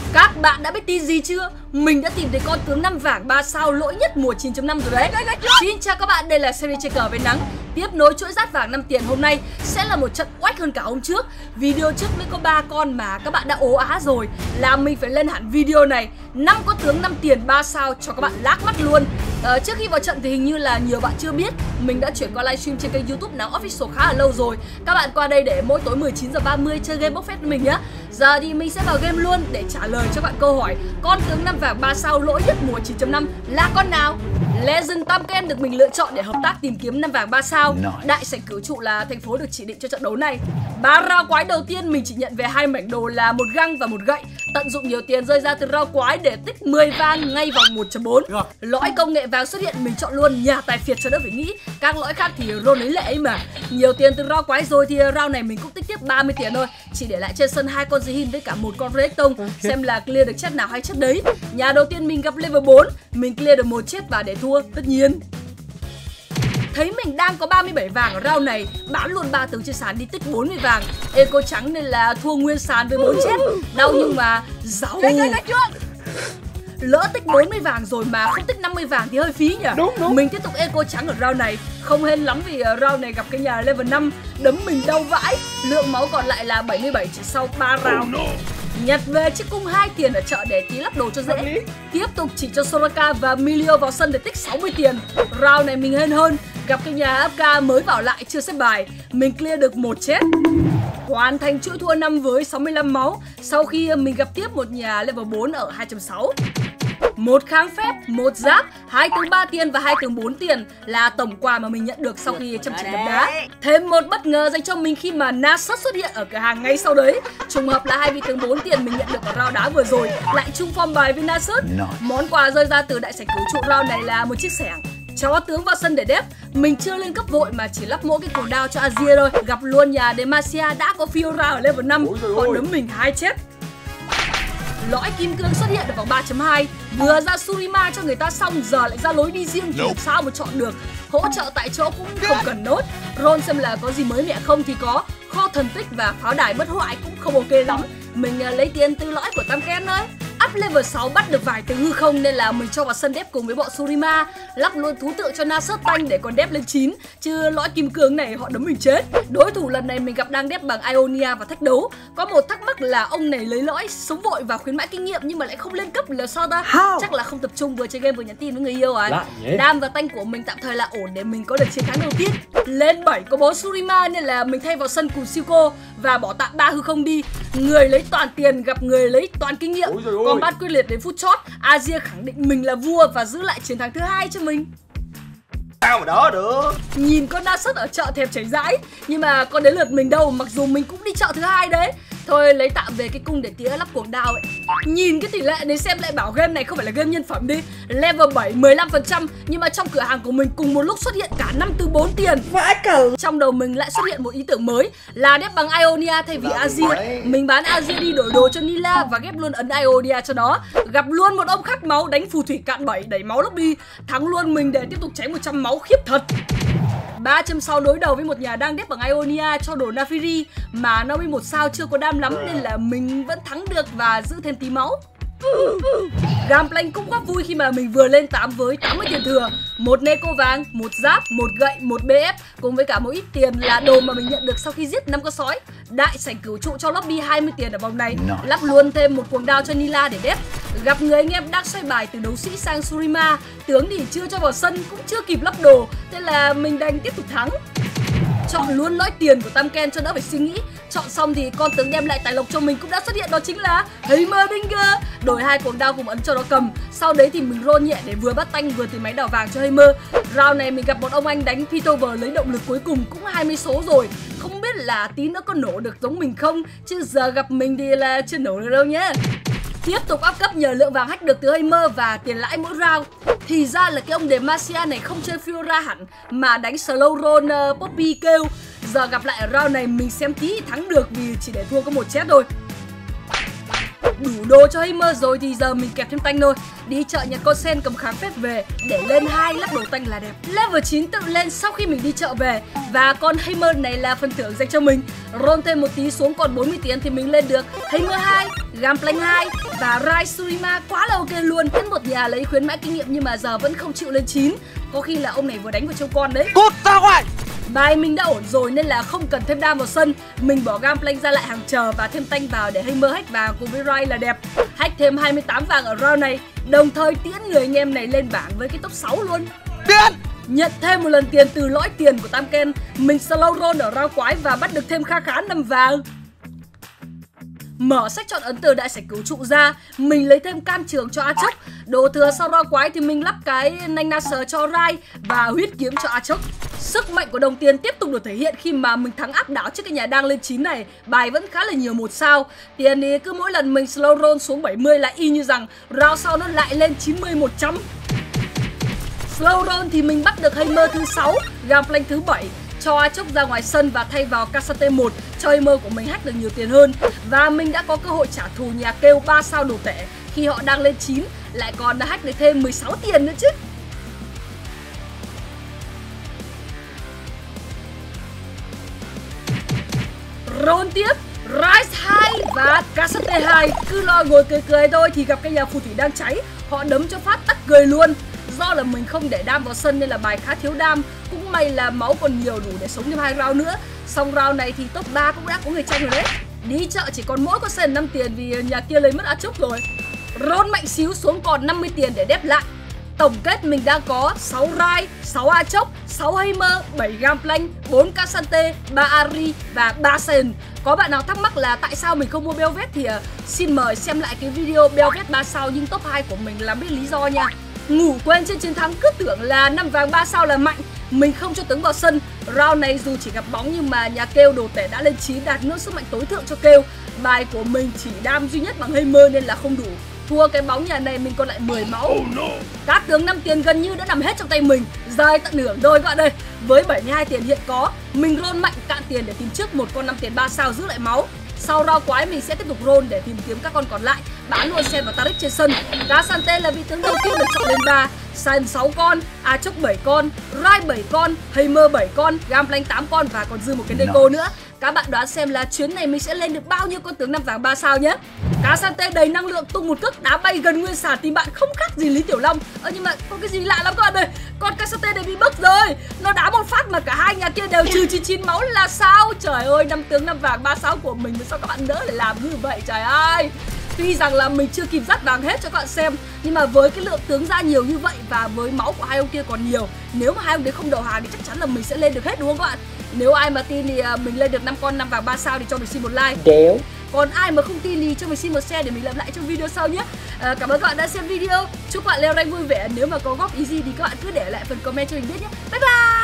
Các bạn đã biết tin gì chưa? Mình đã tìm thấy con tướng 5 vàng 3 sao lỗi nhất mùa 9.5 rồi đấy. Xin chào các bạn, đây là series chơi cờ với nắng. Tiếp nối chuỗi rát vàng 5 tiền hôm nay sẽ là một trận oách hơn cả hôm trước. Video trước mới có 3 con mà các bạn đã ố á rồi, là mình phải lên hẳn video này 5 con tướng 5 tiền 3 sao cho các bạn lác mắt luôn. Trước khi vào trận thì hình như là nhiều bạn chưa biết mình đã chuyển qua livestream trên kênh YouTube Nắng Official khá là lâu rồi. Các bạn qua đây để mỗi tối 19h30 chơi game bốc phét với mình nhá. Giờ thì mình sẽ vào game luôn để trả lời cho bạn câu hỏi con tướng 5 vàng 3 sao lỗi nhất mùa 9.5 là con nào? Legend Tamken được mình lựa chọn để hợp tác tìm kiếm 5 vàng 3 sao. Đại sảnh cửu trụ là thành phố được chỉ định cho trận đấu này. 3 round quái đầu tiên mình chỉ nhận về 2 mảnh đồ là một găng và một gậy. Tận dụng nhiều tiền rơi ra từ round quái để tích 10 vàng ngay vòng 1.4. Lõi công nghệ vàng xuất hiện mình chọn luôn nhà tài phiệt cho đỡ phải nghĩ. Các lõi khác thì roll lấy lệ ấy mà. Nhiều tiền từ round quái rồi thì round này mình cũng tích tiếp 30 tiền thôi. Chỉ để lại trên sân 2 con Zihin với cả một con Redstone. Xem là clear được chết nào hay chết đấy. Nhà đầu tiên mình gặp level 4, mình clear được một chết và để thua tất nhiên. Thấy mình đang có 37 vàng ở round này, bán luôn 3 tướng trên sàn đi tích 40 vàng. Eco trắng nên là thua nguyên sàn với 4 chết. Đau nhưng mà giàu. Lỡ tích 40 vàng rồi mà không tích 50 vàng thì hơi phí nhỉ. Đúng. Mình tiếp tục eco trắng ở round này. Không hên lắm vì round này gặp cái nhà level 5 đấm mình đau vãi. Lượng máu còn lại là 77 chỉ sau 3 round. Nhặt về chiếc cung 2 tiền ở chợ để tí lắp đồ cho dễ. Tiếp tục chỉ cho Soraka và Milio vào sân để tích 60 tiền. Round này mình hên hơn, gặp cái nhà AFK mới vào lại chưa xếp bài. Mình clear được một chết. Hoàn thành chuỗi thua 5 với 65 máu sau khi mình gặp tiếp một nhà level 4 ở 2.6. Một kháng phép, một giáp, 2 tướng 3 tiền và 2 tướng 4 tiền là tổng quà mà mình nhận được sau khi chăm chỉ đập đá. Thêm một bất ngờ dành cho mình khi mà Nasus xuất hiện ở cửa hàng ngay sau đấy. Trùng hợp là 2 vị tướng 4 tiền mình nhận được ở round đá vừa rồi lại chung form bài với Nasus. Món quà rơi ra từ đại sảnh cửu trụ round này là một chiếc xẻng. Cho tướng vào sân để đép. Mình chưa lên cấp vội mà chỉ lắp mỗi cái cổ đao cho Azir thôi. Gặp luôn nhà Demacia đã có Fiora ở level 5, còn đấm mình 2 chết. Lõi kim cương xuất hiện ở vòng 3.2. Vừa ra Surima cho người ta xong, giờ lại ra lối đi riêng thì sao mà chọn được. Hỗ trợ tại chỗ cũng không cần nốt. Roll xem là có gì mới mẻ không thì có. Kho thần tích và pháo đài bất hoại cũng không ok lắm. Mình lấy tiền từ lõi của Tamken thôi. Up level 6 bắt được vài từ hư không nên là mình cho vào sân đép cùng với bọn Surima. Lắp luôn thú tượng cho Nasus tanh để còn đép lên 9. Chứ lõi kim cương này họ đấm mình chết. Đối thủ lần này mình gặp đang đép bằng Ionia và thách đấu. Có một thắc mắc là ông này lấy lõi sống vội và khuyến mãi kinh nghiệm nhưng mà lại không lên cấp là sao ta? Chắc là không tập trung vừa chơi game vừa nhắn tin với người yêu rồi. Đam và tanh của mình tạm thời là ổn để mình có được chiến thắng đầu tiên. Lên 7 có bó Surima nên là mình thay vào sân cùng Silco và bỏ tạm 3 hư không đi. Người lấy toàn tiền gặp người lấy toàn kinh nghiệm. Combat quyết liệt đến phút chót, Azir khẳng định mình là vua và giữ lại chiến thắng thứ 2 cho mình. Sao mà đỡ được. Nhìn con Nasus ở chợ thèm chảy dãi, nhưng mà con đến lượt mình đâu, mặc dù mình cũng đi chợ thứ 2 đấy. Thôi lấy tạm về cái cung để tía lắp cuồng đao ấy. Nhìn cái tỷ lệ này xem lại bảo game này không phải là game nhân phẩm đi. Level 7 15%, nhưng mà trong cửa hàng của mình cùng một lúc xuất hiện cả 5 từ 4 tiền. Vãi cẩu. Trong đầu mình lại xuất hiện một ý tưởng mới là đép bằng Ionia thay vì Azir. Mình bán Azir đi đổi đồ cho Nila và ghép luôn ấn Ionia cho nó. Gặp luôn một ông khát máu đánh phù thủy cạn 7 đẩy máu lốc đi. Thắng luôn mình để tiếp tục cháy 100 máu khiếp thật. 3.6 đối đầu với một nhà đang đép bằng Ionia cho đồ Nafiri mà nó 11 sao chưa có đam lắm nên là mình vẫn thắng được và giữ thêm tí máu. Gameplay cũng quá vui khi mà mình vừa lên 8 với 80 tiền thừa, một Neko vàng, một giáp, một gậy, một BF cùng với cả một ít tiền là đồ mà mình nhận được sau khi giết 5 con sói. Đại sảnh cửu trụ cho lobby 20 tiền ở vòng này, lắp luôn thêm một cuồng đao cho Nila để đép. Gặp người anh em đang xoay bài từ đấu sĩ sang Surima, tướng thì chưa cho vào sân cũng chưa kịp lắp đồ, thế là mình đành tiếp tục thắng. Chọn luôn lõi tiền của Tamken cho đỡ phải suy nghĩ. Chọn xong thì con tướng đem lại tài lộc cho mình cũng đã xuất hiện, đó chính là Heimerdinger. Đổi 2 cuồng đao cùng ấn cho nó cầm. Sau đấy thì mình roll nhẹ để vừa bắt tanh vừa tìm máy đào vàng cho Heimer. Round này mình gặp một ông anh đánh Pitover lấy động lực cuối cùng cũng 20 số rồi. Không biết là tí nữa có nổ được giống mình không, chứ giờ gặp mình thì là chưa nổ được đâu nhé. Tiếp tục up cấp nhờ lượng vàng hack được từ Heimer và tiền lãi mỗi round. Thì ra là cái ông Demacia này không chơi Fiora hẳn mà đánh slow roll Poppy kêu. Giờ gặp lại ở round này mình xem tí thắng được vì chỉ để thua có một chết thôi. đủ đồ cho Heimer rồi thì giờ mình kẹp thêm tanh thôi. Đi chợ nhặt con sen cầm kháng phép về để lên 2 lắp đồ tanh là đẹp. Level 9 tự lên sau khi mình đi chợ về. Và con Heimer này là phần thưởng dành cho mình. Roll thêm một tí xuống còn 40 tiền thì mình lên được Heimer 2, Gunplank 2 và Raisurima, quá là ok luôn. Đến một nhà lấy khuyến mãi kinh nghiệm nhưng mà giờ vẫn không chịu lên 9. Có khi là ông này vừa đánh vào trâu con đấy. Cút ra ngoài. Bài mình đã ổn rồi nên là không cần thêm đam vào sân. Mình bỏ Gunplank ra lại hàng chờ và thêm tanh vào để Heimer hack vàng cùng với Rai là đẹp. Hack thêm 28 vàng ở round này, đồng thời tiễn người anh em này lên bảng với cái top 6 luôn. Tiền. Nhận thêm một lần tiền từ lõi tiền của Tam Ken. Mình slow roll ở round quái và bắt được thêm kha khá 5 vàng. Mở sách chọn ấn từ đại sảnh cứu trụ ra, mình lấy thêm can trường cho Aatrox. Đồ thừa sau round quái thì mình lắp cái nanh Nasser cho Rai và huyết kiếm cho Aatrox. Sức mạnh của đồng tiền tiếp tục được thể hiện khi mà mình thắng áp đảo trước cái nhà đang lên 9 này. Bài vẫn khá là nhiều 1 sao. Tiền thì cứ mỗi lần mình slow roll xuống 70 là y như rằng round sau nó lại lên 90 100. Slow roll thì mình bắt được Heimer thứ 6, Gunplank thứ 7, cho Aatrox ra ngoài sân và thay vào Casante 1 cho Heimer của mình hack được nhiều tiền hơn. Và mình đã có cơ hội trả thù nhà kêu 3 sao đồ tệ khi họ đang lên 9, lại còn hack được thêm 16 tiền nữa chứ. Roll tiếp Rise 2 và Casante 2. Cứ lo ngồi cười thôi thì gặp cái nhà phù thủy đang cháy, họ đấm cho phát tắt cười luôn. Do là mình không để đam vào sân nên là bài khá thiếu đam. Cũng may là máu còn nhiều đủ để sống thêm 2 round nữa. Xong round này thì top 3 cũng đã có người tranh rồi đấy. Đi chợ chỉ còn mỗi con sen 5 tiền vì nhà kia lấy mất Aatrox rồi. Roll mạnh xíu xuống còn 50 tiền để đép lại. Tổng kết mình đang có 6 Rai, 6 Aatrox, 6 Heimer, 7 Gunplank, 4 Casante, 3 Ahri và 3 Saiyan. Có bạn nào thắc mắc là tại sao mình không mua Belvet thì xin mời xem lại cái video Belvet 3 sao nhưng top 2 của mình là biết lý do nha. Ngủ quên trên chiến thắng cứ tưởng là 5 vàng 3 sao là mạnh. Mình không cho tướng vào sân. Round này dù chỉ gặp bóng nhưng mà nhà kêu đồ tể đã lên 9 đạt ngưỡng sức mạnh tối thượng cho kêu. Bài của mình chỉ đam duy nhất bằng Heimer nên là không đủ. Thua cái bóng nhà này mình còn lại 10 máu. Các tướng 5 tiền gần như đã nằm hết trong tay mình, dài tận nửa đôi các bạn ơi. Với 72 tiền hiện có, mình roll mạnh cạn tiền để tìm trước một con 5 tiền 3 sao giữ lại máu. Sau round quái mình sẽ tiếp tục roll để tìm kiếm các con còn lại, bán luôn Sen và Taric trên sân. Casante là vị tướng đầu tiên được chọn lên 3. Saiyan 6 con, Aatrox 7 con, Rai 7 con, Heimer 7 con, Gunplank 8 con và còn dư một cái Deco nữa. Các bạn đoán xem là chuyến này mình sẽ lên được bao nhiêu con tướng 5 vàng 3 sao nhé. Casante đầy năng lượng tung một cước đá bay gần nguyên sàn tìm bạn không khác gì Lý Tiểu Long. Nhưng mà có cái gì lạ lắm các bạn ơi. Con Casante này bị bug rồi. Nó đá một phát mà cả hai nhà kia đều trừ 99 máu là sao? Trời ơi, 5 tướng 5 vàng 3 sao của mình mà sao các bạn đỡ lại làm như vậy trời ơi. Tuy rằng là mình chưa kịp dắt vàng hết cho các bạn xem, nhưng mà với cái lượng tướng ra nhiều như vậy và với máu của hai ông kia còn nhiều, nếu mà hai ông đấy không đầu hàng thì chắc chắn là mình sẽ lên được hết đúng không các bạn? Nếu ai mà tin thì mình lên được 5 con 5 vàng 3 sao thì cho mình xin một like. Đéo. Còn ai mà không tin thì cho mình xin một share để mình làm lại trong video sau nhé. Cảm ơn các bạn đã xem video. Chúc bạn leo rank vui vẻ. Nếu mà có góp ý gì thì các bạn cứ để lại phần comment cho mình biết nhé. Bye bye.